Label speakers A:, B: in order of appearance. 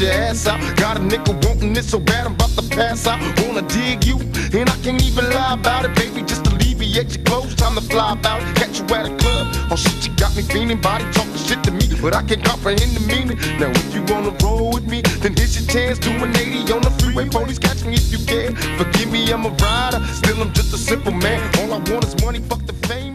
A: your ass out. Got a nigga wanting this so bad I'm about to pass out. Wanna dig you, and I can't even lie about it, baby. Just alleviate your clothes, time to fly about it. Catch you at a club, oh shit, you got me feeling. Body talking shit to me, but I can't comprehend the meaning. Now if you wanna roll with me, then here's your chance. Do an 80 on the freeway, police catch me if you can. Forgive me, I'm a rider, still I'm just a simple man. All I want is money, fuck the fame.